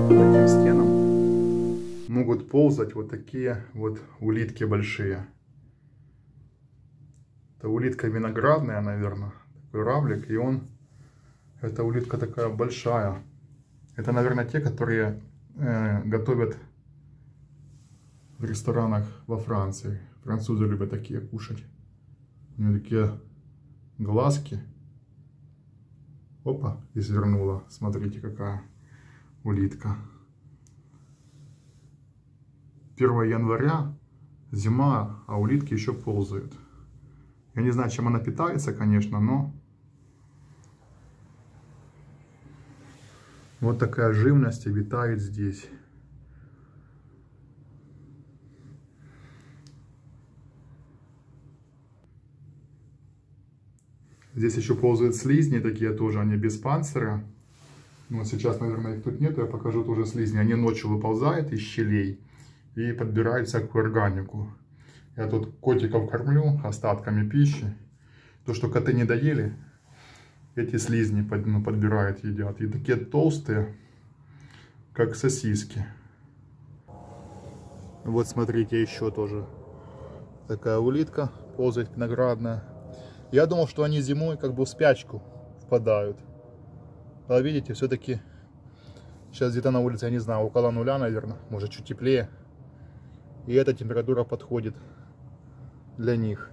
По таким стенам могут ползать вот такие вот улитки большие. Это улитка виноградная, наверное, такой равлик, и он, эта улитка такая большая. Это, наверное, те, которые готовят в ресторанах во Франции. Французы любят такие кушать. У нее такие глазки. Опа, извернула. Смотрите, какая улитка. 1 января, зима, а улитки еще ползают. Я не знаю, чем она питается, конечно, но вот такая живность обитает здесь. Здесь еще ползают слизни такие тоже, они без панциря. Но сейчас, наверное, их тут нет, я покажу тоже слизни. Они ночью выползают из щелей и подбирают всякую органику. Я тут котиков кормлю остатками пищи. То, что коты не доели, эти слизни подбирают, едят. И такие толстые, как сосиски. Вот смотрите, еще тоже такая улитка ползает виноградная. Я думал, что они зимой как бы в спячку впадают. А видите, все-таки сейчас где-то на улице, я не знаю, около нуля, наверное, может чуть теплее. И эта температура подходит для них.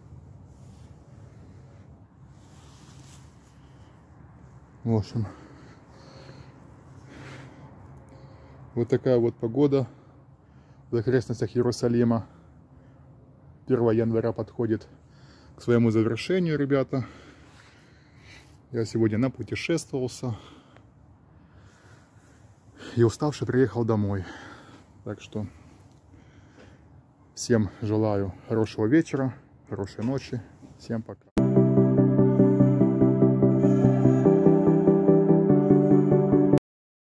В общем, вот такая вот погода в окрестностях Иерусалима. 1 января подходит к своему завершению, ребята. Я сегодня напутешествовался и уставший приехал домой. Так что всем желаю хорошего вечера, хорошей ночи. Всем пока.